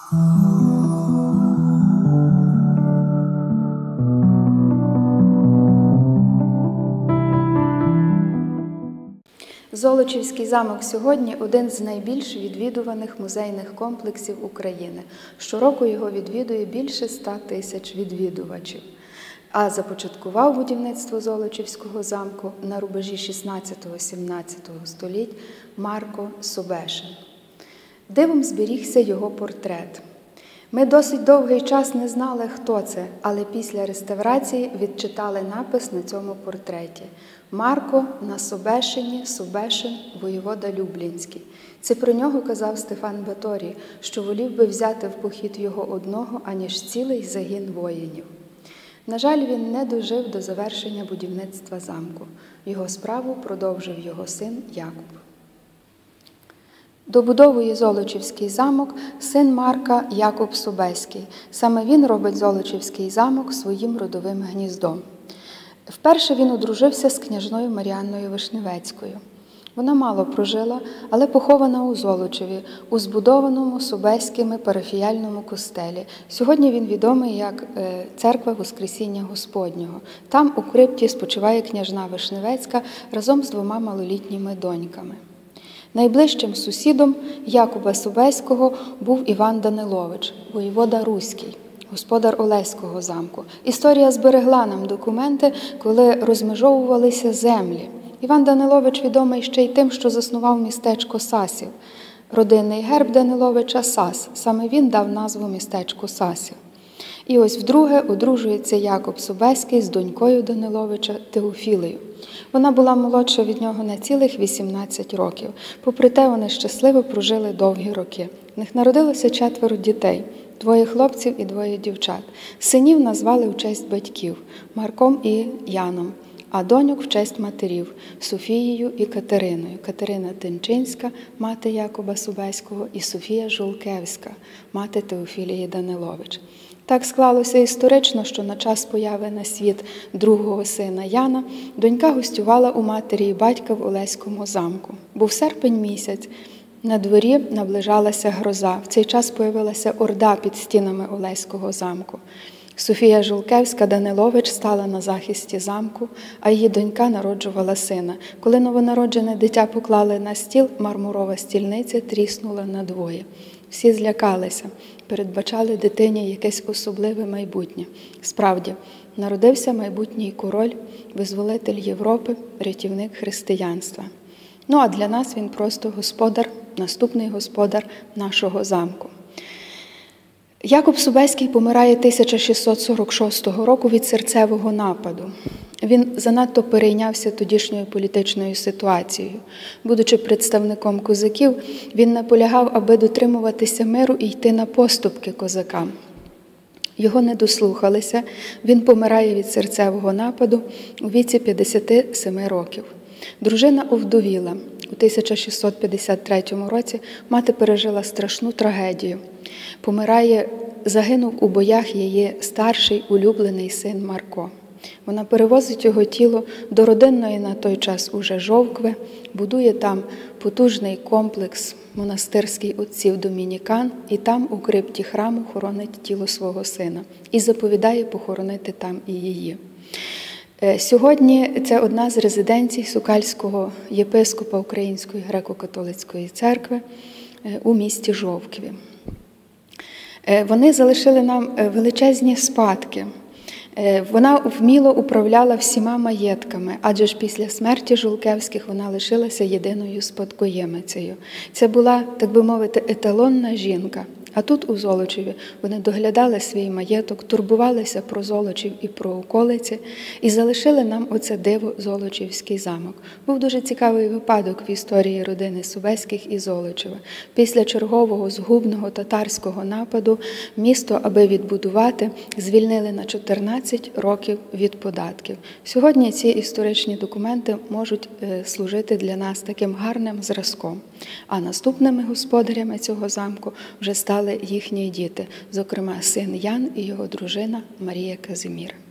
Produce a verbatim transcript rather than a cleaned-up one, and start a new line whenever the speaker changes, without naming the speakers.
Золочівський замок сьогодні – один з найбільш відвідуваних музейних комплексів України. Щороку його відвідує більше ста тисяч відвідувачів. А започаткував будівництво Золочівського замку на рубежі шістнадцятого-сімнадцятого століть Марко Собешин. Дивом зберігся його портрет. Ми досить довгий час не знали, хто це, але після реставрації відчитали напис на цьому портреті. Марко на Собешині, Собешин, воєвода Люблінський. Це про нього казав Стефан Баторій, що волів би взяти в похід його одного, аніж цілий загін воїнів. На жаль, він не дожив до завершення будівництва замку. Його справу продовжив його син Якуб. Добудовує Золочівський замок син Марка Якуб Собеський. Саме він робить Золочівський замок своїм родовим гніздом. Вперше він одружився з княжною Маріанною Вишневецькою. Вона мало прожила, але похована у Золочеві, у збудованому Собеськими парафіяльному костелі. Сьогодні він відомий як Церква Воскресіння Господнього. Там у крипті спочиває княжна Вишневецька разом з двома малолітніми доньками. Найближчим сусідом Якуба Собеського був Іван Данилович, воєвода Руський, господар Олеського замку. Історія зберегла нам документи, коли розмежовувалися землі. Іван Данилович відомий ще й тим, що заснував містечко Сасів. Родинний герб Даниловича – Сас. Саме він дав назву містечку Сасів. І ось вдруге одружується Якуб Собеський з донькою Даниловича Теофілею. Вона була молодша від нього на цілих вісімнадцять років. Попри те, вони щасливо прожили довгі роки. В них народилося четверо дітей – двоє хлопців і двоє дівчат. Синів назвали в честь батьків – Марком і Яном, а доньок в честь матерів – Софією і Катериною. Катерина Тинчинська, мати Якуба Собеського, і Софія Жулкевська, мати Теофілії Данилович. Так склалося історично, що на час появи на світ другого сина Яна донька гостювала у матері і батька в Олеському замку. Був серпень місяць, на дворі наближалася гроза. В цей час появилася орда під стінами Олеського замку. Софія Жулкевська Данилович стала на захисті замку, а її донька народжувала сина. Коли новонароджене дитя поклали на стіл, мармурова стільниця тріснула надвоє. Всі злякалися, передбачали дитині якесь особливе майбутнє. Справді, народився майбутній король, визволитель Європи, рятівник християнства. Ну а для нас він просто господар, наступний господар нашого замку. Якуб Собеський помирає тисяча шістсот сорок шостого року від серцевого нападу. Він занадто перейнявся тодішньою політичною ситуацією. Будучи представником козаків, він наполягав, аби дотримуватися миру і йти на поступки козакам. Його не дослухалися, він помирає від серцевого нападу у віці п'ятдесяти семи років. Дружина овдовіла. У тисяча шістсот п'ятдесят третьому році мати пережила страшну трагедію. Помирає, загинув у боях її старший улюблений син Марко. Вона перевозить його тіло до родинної на той час уже Жовкви, будує там потужний комплекс монастирський отців домінікан і там у крипті храму хоронить тіло свого сина і заповідає похоронити там і її. Сьогодні це одна з резиденцій Сокальського єпископа Української греко-католицької церкви у місті Жовкві. Вони залишили нам величезні спадки. Вона вміло управляла всіма маєтками, адже ж після смерті Жулкевських вона лишилася єдиною спадкоємицею. Це була, так би мовити, еталонна жінка. А тут, у Золочеві, вони доглядали свій маєток, турбувалися про Золочів і про околиці і залишили нам оце диво Золочівський замок. Був дуже цікавий випадок в історії родини Собеських і Золочева. Після чергового згубного татарського нападу місто, аби відбудувати, звільнили на чотирнадцять років від податків. Сьогодні ці історичні документи можуть служити для нас таким гарним зразком. А наступними господарями цього замку вже стали їхні діти, зокрема син Ян і його дружина Марія Казиміра.